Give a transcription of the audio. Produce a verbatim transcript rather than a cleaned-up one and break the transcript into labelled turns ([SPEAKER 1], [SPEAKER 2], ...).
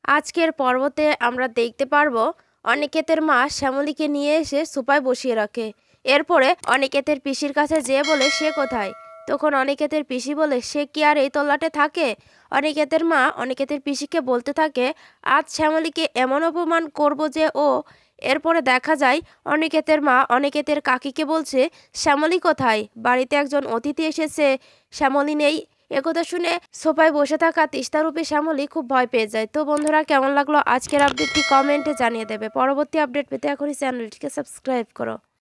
[SPEAKER 1] আজকের পর্বতে আমরা দেখতে পারবো অনিকেতের মা শ্যামলীকে নিয়ে এসে সোফায় বসিয়ে রাখে। এরপরে অনিকেতের পিসির কাছে যেয়ে বলে সে কোথায়। তখন অনিকেতের পিসি বলে সে কি আর এই তল্লাটে থাকে। অনিকেতের মা অনিকেতের পিসিকে বলতে থাকে আজ শ্যামলীকে এমন অপমান করব যে ও। এরপরে দেখা যায় অনিকেতের মা অনিকেতের কাকিকে বলছে শ্যামলী কোথায়, বাড়িতে একজন অতিথি এসেছে, শ্যামলী নেই। একথা শুনে সোফায় বসে থাকা তিস্তারূপী শ্যামলী খুব ভয় পেয়ে যায়। তো বন্ধুরা, কেমন লাগলো আজকের আপডেটটি কমেন্টে জানিয়ে দেবে। পরবর্তী আপডেট পেতে এখনই চ্যানেলটিকে সাবস্ক্রাইব করো।